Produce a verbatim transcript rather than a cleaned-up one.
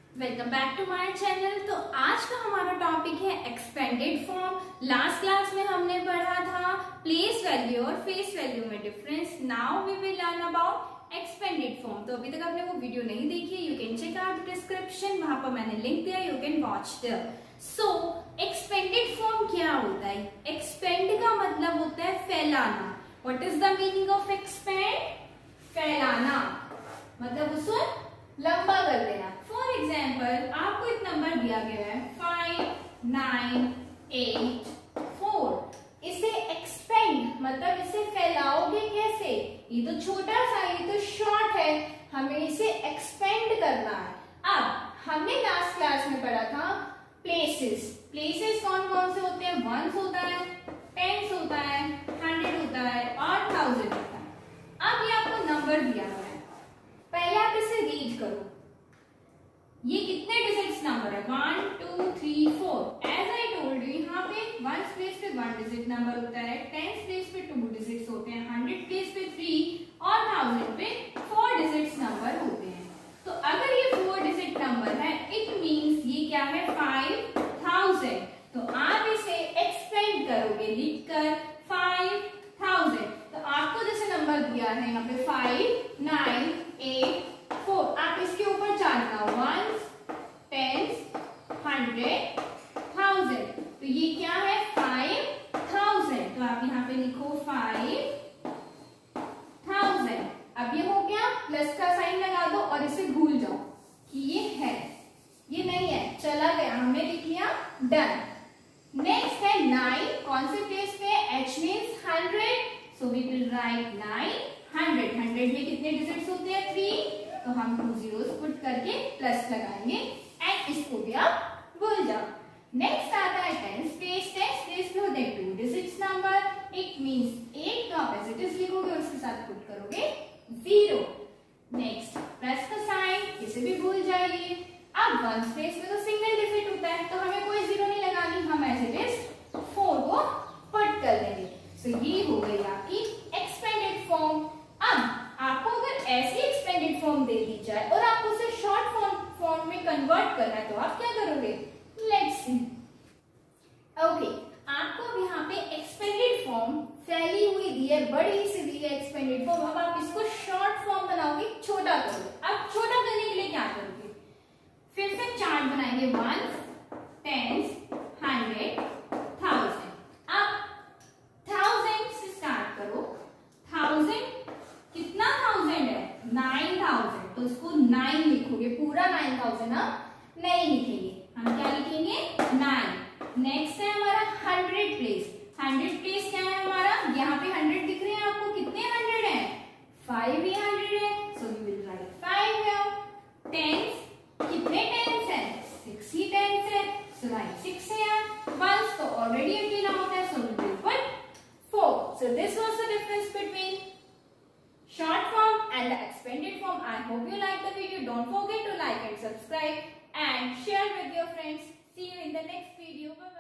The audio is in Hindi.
Welcome back to my channel. तो आज का हमारा टॉपिक है एक्सपेंडेड फॉर्म। लास्ट क्लास में हमने पढ़ा था प्लेस वैल्यू और फेस वैल्यू में difference. Now we will learn about expanded form. तो अभी तक आपने वो वीडियो नहीं देखी, you can check out description, वहां पर मैंने लिंक दिया, you can watch there. So expanded form क्या होता है? एक्सपेंड का मतलब होता है फैलाना। What is the meaning of expand? फैलाना मतलब उसको लंबा कर देना। फॉर एग्जाम्पल आपको एक नंबर दिया गया है फाइव नाइन एट फोर। इसे एक्सपेंड मतलब इसे फैलाओगे कैसे? ये तो छोटा सा, ये तो शॉर्ट है, हमें इसे एक्सपेंड करना है। अब हमने लास्ट क्लास में पढ़ा था प्लेसेस। प्लेसेस कौन कौन से होते हैं? वंस होता है, टेंस होता है, हंड्रेड होता है और थाउजेंड होता है। अब ये आपको नंबर दिया हुआ है, पहले आप इसे रीड करो। ये कितने डिजिट्स नंबर है? One two three four. As I told you, यहाँ पे वंस प्लेस पे वन डिजिट नंबर होता है, टेंस प्लेस पे टू डिजिट्स होते हैं, हंड्रेड प्लेस पे थ्री और थाउजेंड पे फोर डिजिट्स नंबर होते हैं। तो अगर ये फोर डिजिट नंबर है, इट मीन्स ये क्या है? Five thousand. तो आप इसे एक्सपेंड करोगे लिखकर फाइव थाउजेंड। तो आपको जैसे नंबर दिया है यहाँ पे फाइव नाइन एट फोर, आप इसके ऊपर चाटना वन टेंस हंड्रेड थाउजेंड। तो ये क्या है? Five thousand. तो आप यहाँ पे लिखो फाइव थाउजेंड। अब ये हो गया, प्लस का साइन लगा दो और इसे भूल जाओ कि ये है, ये नहीं है, चला गया, हमने लिख लिया, डन। नेक्स्ट है नाइन। कौन से प्लेस पे? H means hundred, so we will write nine hundred. Hundred में कितने डिजिट्स होते हैं? थ्री। तो हम टू जीरोस पुट करके प्लस लगाएंगे एंड इसको भी आप भूल जाओ। नेक्स्ट आता है टेंस प्लेस। टेंस प्लेस पे होते हैं two digits number, it means eight का आप एज इट इज लिखोगे, उसके साथ पुट करोगे जीरो। नेक्स्ट प्लस का साइन, इसे भी भूल जाइए। अब वन प्लेस में तो सिंगल डिजिट होता है, तो हमें कोई जीरो नहीं लगानी, हम एज इट इज फोर को पुट कर देंगे। सो so, ये हो गई आपकी एक्सपेंडेड फॉर्म। अब आपको अगर ऐसी एक्सपेंडेड फॉर्म दे दी जाए और आपको उसे शॉर्ट फॉर्म फॉर्म में कन्वर्ट करना है, तो आप क्या करोगे? Let's see. ओके, आपको अब यहाँ पे एक्सपेंडेड फॉर्म फैली हुई दी है, बड़ी सी दी है एक्सपेंडेड फॉर्म। अब आप इसको शॉर्ट फॉर्म बनाओगे, छोटा करोगे। अब छोटा करने के लिए क्या करोगे? फिर से चार्ट बनाएंगे, वन टेंस हंड्रेड थाउजेंड। अब थाउजेंड से स्टार्ट करो। थाउजेंड कितना थाउजेंड है? Nine thousand. तो इसको नाइन लिखोगे, पूरा नाइन थाउजेंड आप नहीं लिखेंगे, हम क्या लिखेंगे? नाइन। नेक्स्ट है हमारा हंड्रेड प्लेस। हंड्रेड प्लेस क्या है हमारा? यहाँ पे हंड्रेड दिख रहे हैं आपको, कितने हंड्रेड है? फाइव ही हंड्रेड है, so we will write five here. Tens, कितने टेंस है? सिक्स ही टेंस है, सो राइट सिक्स है। वंस तो ऑलरेडी अकेला होता है, so we will put four. So this was the difference between short form and the expanded form. I hope you like the video. Don't forget to like and subscribe and share with your friends. See you in the next video. Bye bye.